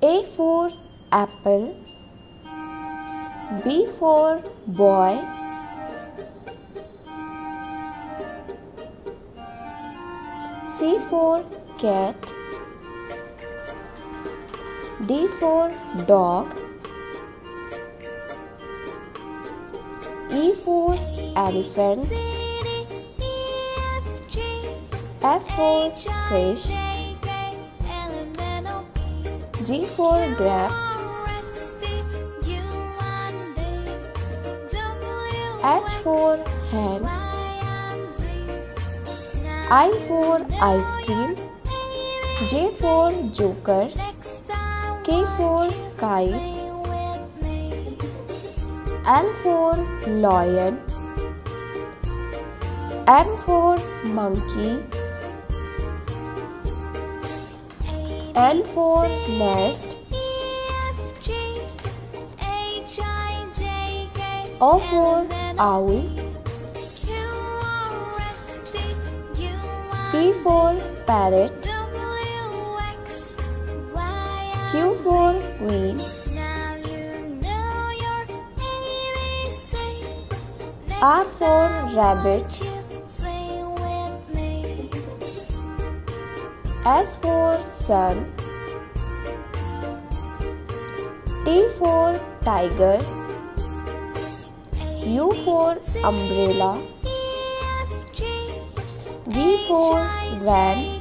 A for apple. B for boy. C for cat. D for dog. E for elephant. F for fish. G for grapes. H for hen. I for ice cream. J for joker. K for kite. L for lion. M for monkey. N for nest. O for owl. P for parrot. Q for queen. R for rabbit. S for sun. T for tiger. U for umbrella. V for van.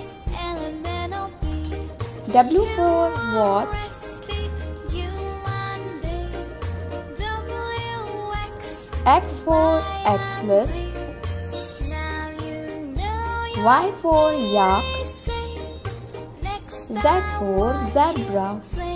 W for watch. X for Xmas. Y for yak. Z for zebra.